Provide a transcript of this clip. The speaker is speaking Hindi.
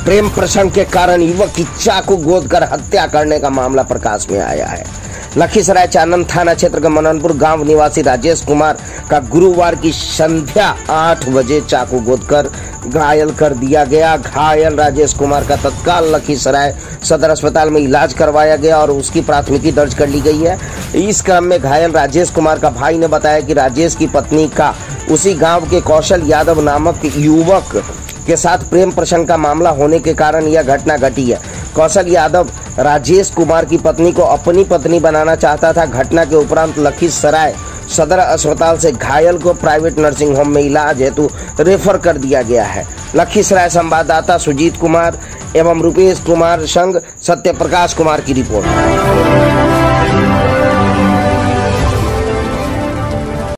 प्रेम प्रसंग के कारण युवक की चाकू गोद कर हत्या करने का मामला प्रकाश में आया है। लखीसराय चानन थाना क्षेत्र के मननपुर गांव निवासी राजेश कुमार का गुरुवार की संध्या 8 बजे चाकू गोद कर घायल कर दिया गया। घायल राजेश कुमार का तत्काल लखीसराय सदर अस्पताल में इलाज करवाया गया और उसकी प्राथमिकी दर्ज कर ली गई है। इस क्रम में घायल राजेश कुमार का भाई ने बताया कि राजेश की पत्नी का उसी गांव के कौशल यादव नामक युवक के साथ प्रेम प्रसंग का मामला होने के कारण यह घटना घटी है। कौशल यादव राजेश कुमार की पत्नी को अपनी पत्नी बनाना चाहता था। घटना के उपरांत लखीसराय सदर अस्पताल से घायल को प्राइवेट नर्सिंग होम में इलाज हेतु रेफर कर दिया गया है। लखीसराय संवाददाता सुजीत कुमार एवं रुपेश कुमार संग सत्यप्रकाश कुमार की रिपोर्ट।